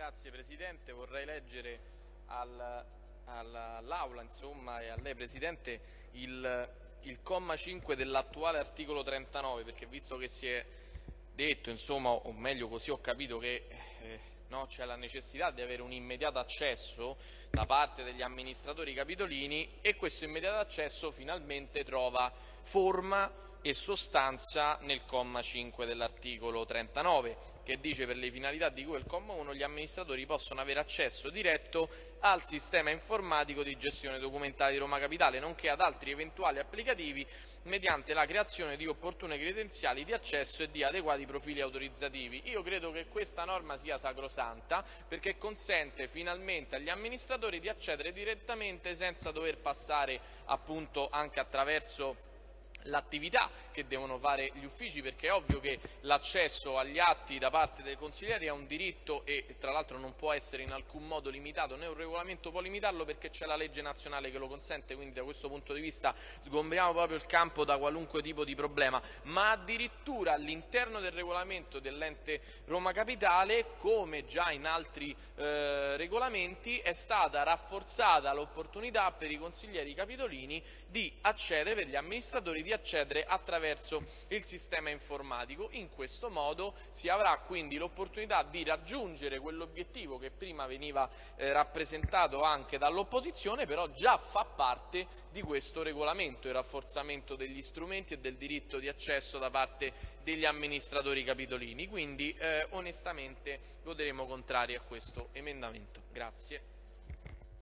Grazie Presidente, vorrei leggere all'Aula e a lei Presidente il comma 5 dell'attuale articolo 39, perché visto che si è detto, insomma, o meglio così ho capito che c'è la necessità di avere un immediato accesso da parte degli amministratori capitolini, e questo immediato accesso finalmente trova forma e sostanza nel comma 5 dell'articolo 39, che dice: per le finalità di cui al comma 1 gli amministratori possono avere accesso diretto al sistema informatico di gestione documentale di Roma Capitale, nonché ad altri eventuali applicativi mediante la creazione di opportune credenziali di accesso e di adeguati profili autorizzativi. Io credo che questa norma sia sacrosanta, perché consente finalmente agli amministratori di accedere direttamente senza dover passare appunto anche attraverso l'attività che devono fare gli uffici, perché è ovvio che l'accesso agli atti da parte dei consiglieri è un diritto e tra l'altro non può essere in alcun modo limitato, né un regolamento può limitarlo perché c'è la legge nazionale che lo consente, quindi da questo punto di vista sgombriamo proprio il campo da qualunque tipo di problema. Ma addirittura all'interno del regolamento dell'ente Roma Capitale, come già in altri regolamenti, è stata rafforzata l'opportunità per i consiglieri capitolini di accedere, per gli amministratori di accedere attraverso il sistema informatico. In questo modo si avrà quindi l'opportunità di raggiungere quell'obiettivo che prima veniva rappresentato anche dall'opposizione, però già fa parte di questo regolamento, il rafforzamento degli strumenti e del diritto di accesso da parte degli amministratori capitolini. Quindi onestamente voteremo contrari a questo emendamento. Grazie.